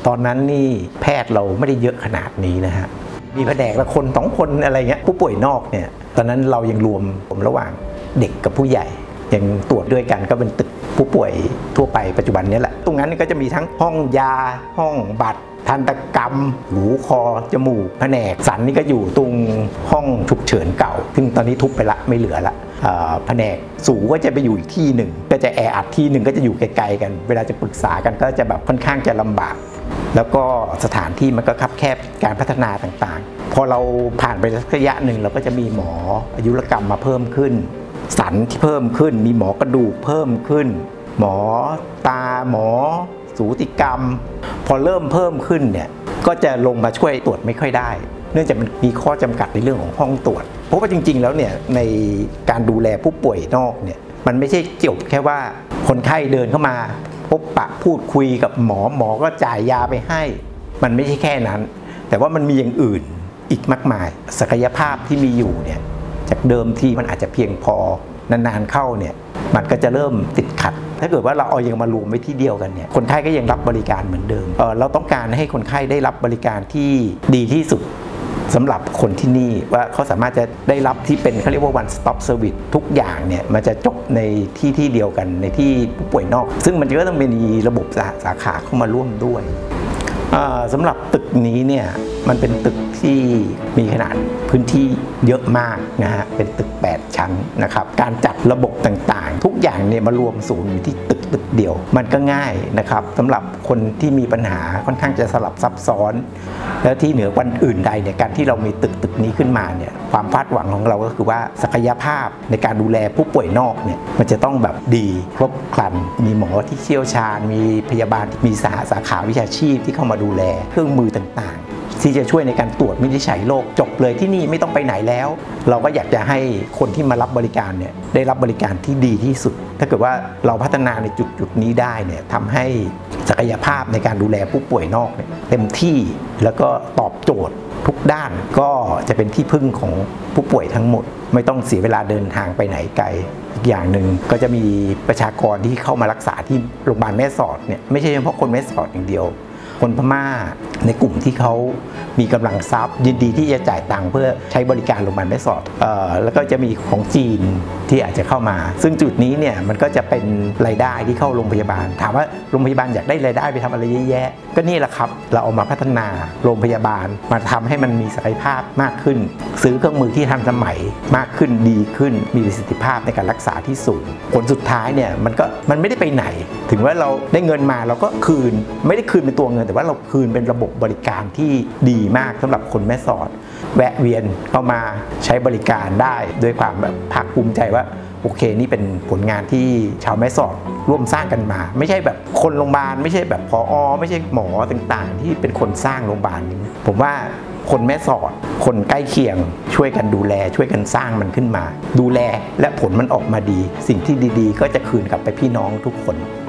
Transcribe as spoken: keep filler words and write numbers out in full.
ตอนนั้นนี่แพทย์เราไม่ได้เยอะขนาดนี้นะฮะมีแผนกละคนสองคนอะไรเงี้ยผู้ป่วยนอกเนี่ยตอนนั้นเรายังรวมผมระหว่างเด็กกับผู้ใหญ่ยังตรวจด้วยกันก็เป็นตึกผู้ป่วยทั่วไปปัจจุบันนี้แหละตรงนั้นก็จะมีทั้งห้องยาห้องบัตรทันตกรรมหูคอจมูกแผนกสันนี่ก็อยู่ตรงห้องฉุกเฉินเก่าซึ่งตอนนี้ทุบไปละไม่เหลือละแผนกสูก็จะไปอยู่อีกที่หนึ่งก็จะแออัดที่หนึ่งก็จะอยู่ไกลๆกันเวลาจะปรึกษากันก็จะแบบค่อนข้างจะลำบากแล้วก็สถานที่มันก็คับแคบการพัฒนาต่างๆพอเราผ่านไประยะหนึ่งเราก็จะมีหมออายุรกรรมมาเพิ่มขึ้นสันที่เพิ่มขึ้นมีหมอกระดูกเพิ่มขึ้นหมอตาหมอสูติกรรมพอเริ่มเพิ่มขึ้นเนี่ยก็จะลงมาช่วยตรวจไม่ค่อยได้เนื่องจากมันมีข้อจำกัดในเรื่องของห้องตรวจเพราะว่าจริงๆแล้วเนี่ยในการดูแลผู้ป่วยนอกเนี่ยมันไม่ใช่จบแค่ว่าคนไข้เดินเข้ามาพบปะพูดคุยกับหมอหมอก็จ่ายยาไปให้มันไม่ใช่แค่นั้นแต่ว่ามันมีอย่างอื่นอีกมากมายศักยภาพที่มีอยู่เนี่ยจากเดิมที่มันอาจจะเพียงพอนานๆเข้าเนี่ยมันก็จะเริ่มติดขัดถ้าเกิดว่าเราเอายังมารวมไว้ที่เดียวกันเนี่ยคนไข้ก็ยังรับบริการเหมือนเดิม เอ่อ เราต้องการให้คนไข้ได้รับบริการที่ดีที่สุดสำหรับคนที่นี่ว่าเขาสามารถจะได้รับที่เป็นเขาเรียกว่า one stop service ทุกอย่างเนี่ยมันจะจบในที่ที่เดียวกันในที่ผู้ป่วยนอกซึ่งมันก็ต้องมีระบบสาขาเข้ามาร่วมด้วยสำหรับตึกนี้เนี่ยมันเป็นตึกที่มีขนาดพื้นที่เยอะมากนะฮะเป็นตึกแปดชั้นนะครับการจัดระบบต่างๆทุกอย่างเนี่ยมารวมศูนย์อยู่ที่ตึกตึกเดียวมันก็ง่ายนะครับสำหรับคนที่มีปัญหาค่อนข้างจะสลับซับซ้อนแล้วที่เหนือกว่าอื่นใดเนี่ยการที่เรามีตึกตึกนี้ขึ้นมาเนี่ยความคาดหวังของเราก็คือว่าศักยภาพในการดูแลผู้ป่วยนอกเนี่ยมันจะต้องแบบดีครบครันมีหมอที่เชี่ยวชาญมีพยาบาลมีสาสาขาวิชาชีพที่เข้ามาดูแลเครื่องมือต่างๆที่จะช่วยในการตรวจวินิจฉัยโรคจบเลยที่นี่ไม่ต้องไปไหนแล้วเราก็อยากจะให้คนที่มารับบริการเนี่ยได้รับบริการที่ดีที่สุดถ้าเกิดว่าเราพัฒนาในจุดจุดนี้ได้เนี่ยทำให้ศักยภาพในการดูแลผู้ป่วยนอกเนี่ยเต็มที่แล้วก็ตอบโจทย์ทุกด้านก็จะเป็นที่พึ่งของผู้ป่วยทั้งหมดไม่ต้องเสียเวลาเดินทางไปไหนไกลอีกอย่างหนึ่งก็จะมีประชากรที่เข้ามารักษาที่โรงพยาบาลแม่สอดเนี่ยไม่ใช่เฉพาะคนแม่สอดอย่างเดียวคนพม่าในกลุ่มที่เขามีกำลังทรัพย์ยินดีที่จะจ่ายตังค์เพื่อใช้บริการโรงพยาบาลแม่สอดเอ่อแล้วก็จะมีของจีนที่อาจจะเข้ามาซึ่งจุดนี้เนี่ยมันก็จะเป็นรายได้ที่เข้าโรงพยาบาลถามว่าโรงพยาบาลอยากได้รายได้ไปทำอะไรเยอะแยะก็นี่แหละครับเราเอามาพัฒนาโรงพยาบาลมาทำให้มันมีศักยภาพมากขึ้นซื้อเครื่องมือที่ทันสมัยมากขึ้นดีขึ้นมีประสิทธิภาพในการรักษาที่สูงผลสุดท้ายเนี่ยมันก็มันไม่ได้ไปไหนถึงว่าเราได้เงินมาเราก็คืนไม่ได้คืนเป็นตัวเงินแต่ว่าเราคืนเป็นระบบบริการที่ดีมากสำหรับคนแม่สอดแวะเวียนเข้ามาใช้บริการได้ด้วยความแบบภาคภูมิใจว่าโอเคนี่เป็นผลงานที่ชาวแม่สอดร่วมสร้างกันมาไม่ใช่แบบคนโรงพยาบาลไม่ใช่แบบผอ.ไม่ใช่หมอต่างๆที่เป็นคนสร้างโรงพยาบาลนี้ผมว่าคนแม่สอดคนใกล้เคียงช่วยกันดูแลช่วยกันสร้างมันขึ้นมาดูแลและผลมันออกมาดีสิ่งที่ดีๆก็จะคืนกลับไปพี่น้องทุกคน